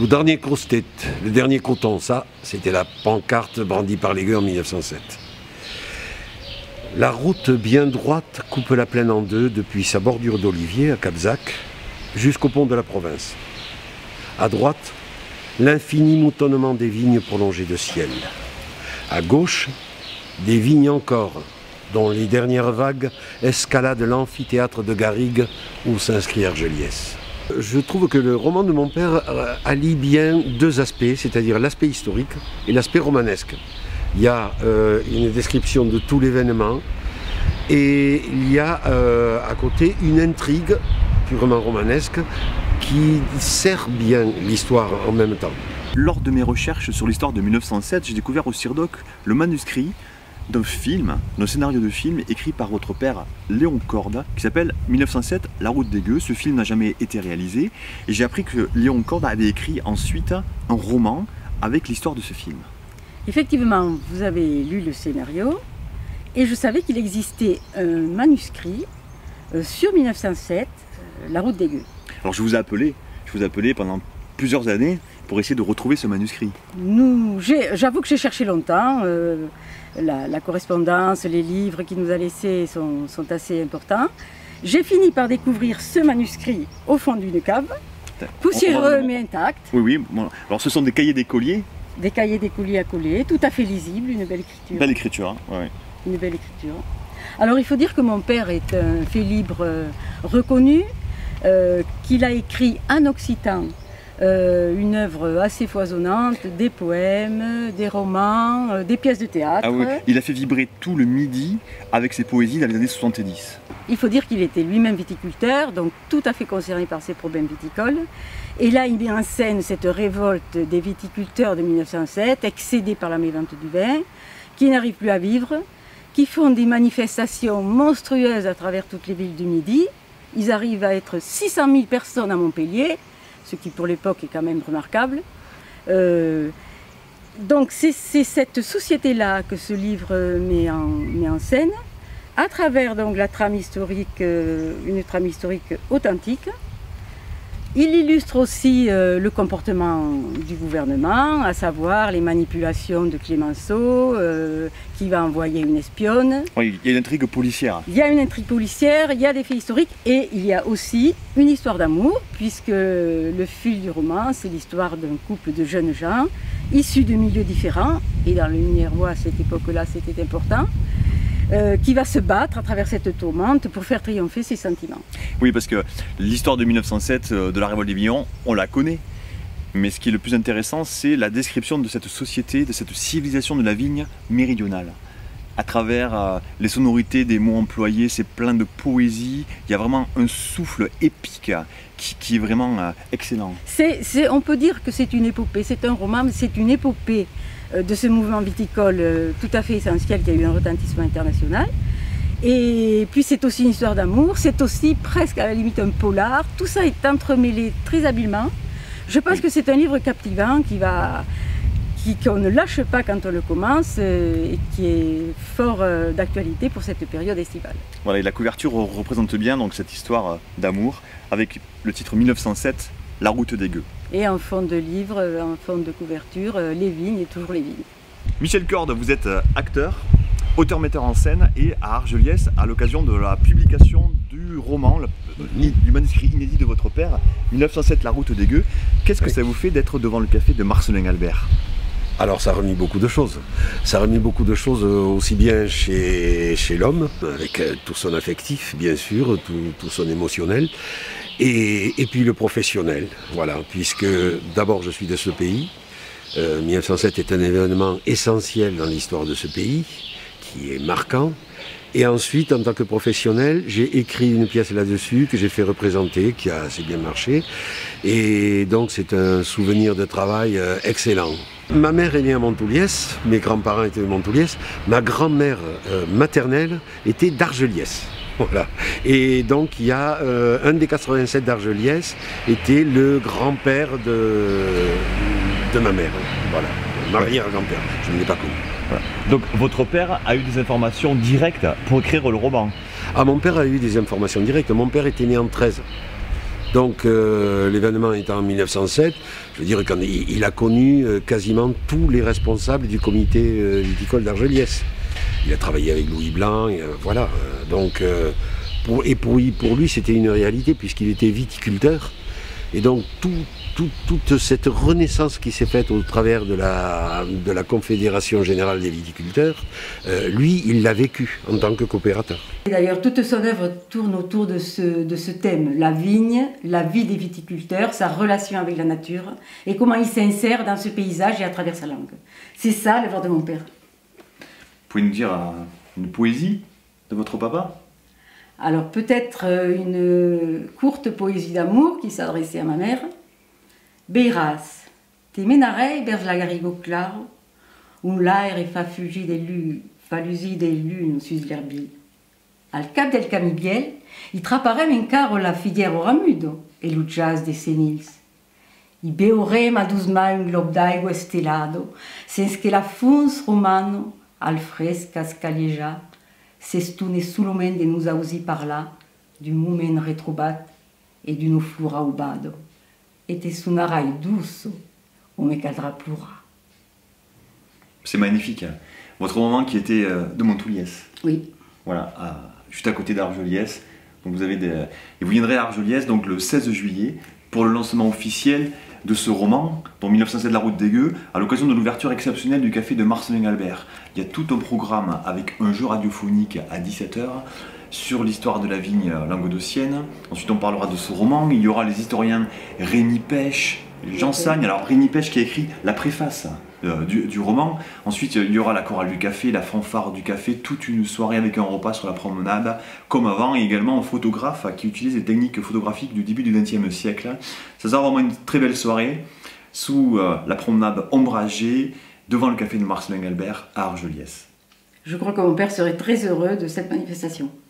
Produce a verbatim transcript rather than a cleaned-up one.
Le dernier cross-tête, le dernier coton, ça, c'était la pancarte brandie par les gueux en mille neuf cent sept. La route bien droite coupe la plaine en deux depuis sa bordure d'olivier à Capzac jusqu'au pont de la province. À droite, l'infini moutonnement des vignes prolongées de ciel. À gauche, des vignes encore, dont les dernières vagues escaladent l'amphithéâtre de Garrigues où s'inscrit Argelliès. Je trouve que le roman de mon père allie bien deux aspects, c'est-à-dire l'aspect historique et l'aspect romanesque. Il y a euh, une description de tout l'événement et il y a euh, à côté une intrigue purement romanesque qui sert bien l'histoire en même temps. Lors de mes recherches sur l'histoire de mille neuf cent sept, j'ai découvert au Sirdoc le manuscrit d'un film, d'un scénario de film écrit par votre père Léon Corda, qui s'appelle mille neuf cent sept, La route des gueux. Ce film n'a jamais été réalisé et j'ai appris que Léon Corda avait écrit ensuite un roman avec l'histoire de ce film. Effectivement, vous avez lu le scénario et je savais qu'il existait un manuscrit euh, sur mille neuf cent sept, euh, La route des gueux. Alors je vous ai appelé, je vous ai appelé pendant plusieurs années pour essayer de retrouver ce manuscrit. Nous, j'avoue que j'ai cherché longtemps, euh, la, la correspondance, les livres qu'il nous a laissés sont, sont assez importants. J'ai fini par découvrir ce manuscrit au fond d'une cave, poussiéreux mais intact. Oui, oui, bon. Alors ce sont des cahiers d'écoliers. Des cahiers d'écoliers à coller, tout à fait lisibles, une belle écriture. Belle écriture, hein, ouais. Une belle écriture. Alors il faut dire que mon père est un fait libre euh, reconnu, euh, qu'il a écrit en occitan euh, une œuvre assez foisonnante, des poèmes, des romans, euh, des pièces de théâtre. Ah oui, il a fait vibrer tout le Midi avec ses poésies dans les années soixante-dix. Il faut dire qu'il était lui-même viticulteur, donc tout à fait concerné par ses problèmes viticoles. Et là, il met en scène cette révolte des viticulteurs de mille neuf cent sept, excédés par la mévente du vin, qui n'arrivent plus à vivre, qui font des manifestations monstrueuses à travers toutes les villes du Midi. Ils arrivent à être six cent mille personnes à Montpellier, ce qui pour l'époque est quand même remarquable. Euh, donc c'est cette société-là que ce livre met en, met en scène, à travers donc la trame historique, euh, une trame historique authentique. Il illustre aussi euh, le comportement du gouvernement, à savoir les manipulations de Clémenceau, euh, qui va envoyer une espionne. Oui, il y a une intrigue policière. Il y a une intrigue policière, il y a des faits historiques et il y a aussi une histoire d'amour, puisque le fil du roman, c'est l'histoire d'un couple de jeunes gens, issus de milieux différents, et dans le Minervois, à cette époque-là, c'était important. Euh, qui va se battre à travers cette tourmente pour faire triompher ses sentiments. Oui, parce que l'histoire de mille neuf cent sept, euh, de la révolte des vignerons, on la connaît. Mais ce qui est le plus intéressant, c'est la description de cette société, de cette civilisation de la vigne méridionale. À travers euh, les sonorités des mots employés, c'est plein de poésie, il y a vraiment un souffle épique qui, qui est vraiment euh, excellent. C'est, c'est, on peut dire que c'est une épopée, c'est un roman, mais c'est une épopée de ce mouvement viticole euh, tout à fait essentiel qui a eu un retentissement international. Et puis c'est aussi une histoire d'amour, c'est aussi presque à la limite un polar. Tout ça est entremêlé très habilement. Je pense que c'est un livre captivant qui va, qui, qu'on ne lâche pas quand on le commence euh, et qui est fort euh, d'actualité pour cette période estivale. Voilà, et la couverture représente bien donc, cette histoire d'amour avec le titre mille neuf cent sept, La route des gueux. Et en fond de livre, en fond de couverture, les vignes et toujours les vignes. Michel Corde, vous êtes acteur, auteur-metteur en scène et à Argelliès, à l'occasion de la publication du roman, du manuscrit inédit de votre père, mille neuf cent sept, La route des gueux. Qu'est-ce que oui. ça vous fait d'être devant le café de Marcellin Albert? Alors ça remet beaucoup de choses. Ça remet beaucoup de choses aussi bien chez, chez l'homme, avec tout son affectif, bien sûr, tout, tout son émotionnel, et, et puis le professionnel, voilà, puisque d'abord je suis de ce pays. Euh, mille neuf cent sept est un événement essentiel dans l'histoire de ce pays, qui est marquant. Et ensuite, en tant que professionnel, j'ai écrit une pièce là-dessus que j'ai fait représenter, qui a assez bien marché. Et donc c'est un souvenir de travail euh, excellent. Ma mère est née à Montouliès, mes grands-parents étaient de Montouliès, ma grand-mère euh, maternelle était d'Argelliès. Voilà. Et donc il y a euh, un des quatre-vingt-sept d'Argelliès était le grand-père de, de ma mère. Voilà, l'arrière-grand-père, je ne l'ai pas connu. Voilà. Donc votre père a eu des informations directes pour écrire le roman? Ah, mon père a eu des informations directes. Mon père était né en treize. Donc euh, l'événement étant en mille neuf cent sept, je veux dire qu'il il a connu euh, quasiment tous les responsables du comité euh, viticole d'Argelliès. Il a travaillé avec Louis Blanc, et, euh, voilà. Donc, euh, pour, et pour, pour lui, c'était une réalité puisqu'il était viticulteur. Et donc tout, tout, toute cette renaissance qui s'est faite au travers de la, de la Confédération Générale des Viticulteurs, euh, lui, il l'a vécu en tant que coopérateur. D'ailleurs, toute son œuvre tourne autour de ce, de ce thème, la vigne, la vie des viticulteurs, sa relation avec la nature, et comment il s'insère dans ce paysage et à travers sa langue. C'est ça l'œuvre de mon père. Vous pouvez nous dire euh, une poésie de votre papa ? Alors peut-être une courte poésie d'amour qui s'adressait à ma mère. Beiras, te menarei vers la garrigo claro, un l'air e fa fugir de lu, fa lusi de lune sus l'herbi. Al cap del camibiel, i traparem encara la figuera ramudo e l'uccias de senils. I beorem a dusma un glob d'aigua estelado, sens que la funs romano, al fresca scalieja, s'estune solomen de nous ausi parla, du moment retrobat et d'une flora ubado. Et te sunarai douce, on me caldra plura. C'est magnifique. Hein. Votre maman qui était euh, de Montouliès. Oui. Voilà, à, juste à côté d'Argelliès. Donc vous avez des, et vous viendrez à Argelliès donc le seize juillet pour le lancement officiel de ce roman, dans mille neuf cent sept, La Route des Gueux, à l'occasion de l'ouverture exceptionnelle du café de Marcelin-Albert. Il y a tout un programme avec un jeu radiophonique à dix-sept heures sur l'histoire de la vigne languedocienne. Ensuite, on parlera de ce roman. Il y aura les historiens Rémi Pêche, Jean Sagne. Alors, Rémi Pêche qui a écrit la préface euh, du, du roman. Ensuite, il y aura la chorale du café, la fanfare du café, toute une soirée avec un repas sur la promenade, comme avant, et également un photographe qui utilise les techniques photographiques du début du vingtième siècle. Ça sera vraiment une très belle soirée sous euh, la promenade ombragée devant le café de Marcelin-Albert à Argelliès. Je crois que mon père serait très heureux de cette manifestation.